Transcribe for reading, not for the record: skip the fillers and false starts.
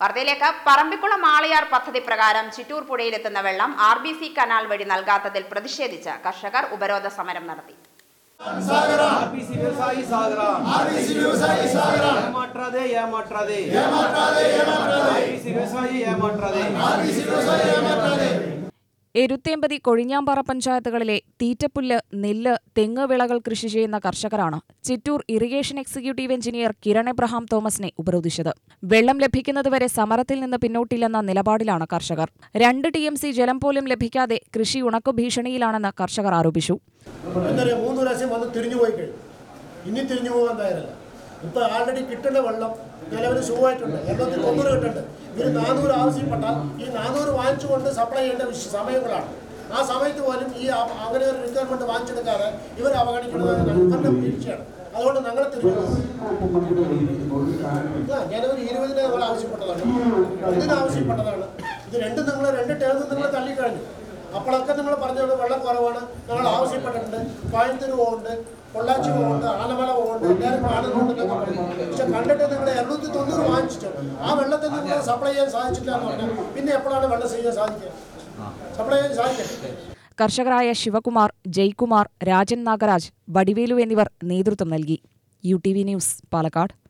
വാർത്തയിലേക്ക്. പറമ്പിക്കുളം ആളിയാർ പദ്ധതി പ്രകാരം ചിറ്റൂർ പുഴയിലെത്തുന്ന വെള്ളം RBC കനാൽ വഴി നൽകാത്തതിൽ പ്രതിഷേധിച്ച് കർഷകർ ഉപരോധ സമരം നടത്തി. എരുത്തേമ്പതി, കൊഴിഞ്ഞാമ്പാറ പഞ്ചായത്തുകളിലെ തീറ്റപ്പുല്ല്, നെല്ല്, തെങ്ങ് വിളകൾ കൃഷി ചെയ്യുന്ന കർഷകരാണ് Chittur irrigation executive engineer Kiran Abraham തോമസിനെ ഉപരോധിച്ചത്. വെള്ളം ലഭിക്കുന്നതുവരെ സമരത്തിൽ നിന്ന് പിന്നോട്ടില്ലെന്ന നിലപാടിലാണ് കർഷകർ. 2 TMC ജലം പോലും ലഭിക്കാതെ കൃഷി ഉണക്കു ഭീഷണിയിലാണെന്ന് കർഷകർ ആരോപിച്ചു. ഇപ്പോൾ ആൾറെഡി കിട്ടേണ്ട വെള്ളം നിലവിൽ സുഖമായിട്ടുണ്ട്. 890 കിട്ടുന്നുണ്ട്. ഇവർ 400 ആവശ്യപ്പെട്ടാൽ ഈ 400 വാങ്ങിച്ചുകൊണ്ട് സപ്ലൈ ചെയ്യേണ്ട സമയങ്ങളാണ്. ആ സമയത്ത് പോലും ഈ അങ്ങനെ ഒരു റിക്വയർമെന്റ് വാങ്ങിച്ചെടുക്കാതെ ഇവർ അവഗണിക്കുന്നത് ഇവരുടെ വീഴ്ചയാണ്. അതുകൊണ്ട് ഞങ്ങൾ ജനുവരി 20 നമ്മൾ ആവശ്യപ്പെട്ടതാണ്, ഇതിനാവശ്യപ്പെട്ടതാണ്. ഇത് രണ്ടും നിങ്ങൾ 2 ടേം നിങ്ങൾ തള്ളിക്കഴിഞ്ഞു. അപ്പോഴൊക്കെ നിങ്ങൾ പറഞ്ഞത് വെള്ളം കുറവാണ്, ഞങ്ങൾ ആവശ്യപ്പെട്ടിട്ടുണ്ട്. കോയമ്പത്തൂർ പോകുന്നുണ്ട്, പൊള്ളാച്ചി പോകുന്നുണ്ട്, ആലമല പോകുന്നുണ്ട്, എല്ലാവരും കാണുന്നുണ്ടെന്നൊക്കെ പറഞ്ഞു. പക്ഷെ കണ്ടിട്ട് നിങ്ങൾ 290 വാങ്ങിച്ചിട്ട് ആ വെള്ളത്തിൽ നിങ്ങൾ സപ്ലൈ ചെയ്യാൻ സാധിച്ചില്ല എന്ന് പറഞ്ഞാൽ പിന്നെ എപ്പോഴാണ് വെള്ളം ചെയ്യാൻ സാധിക്കുക? സപ്ലൈ ചെയ്യാൻ സാധിക്കട്ടെ. കർഷകരായ ശിവകുമാർ, ജയ്കുമാർ, രാജൻ നാഗരാജ്, വടിവേലു എന്നിവർ നേതൃത്വം നൽകി. UTV news, Palakkad.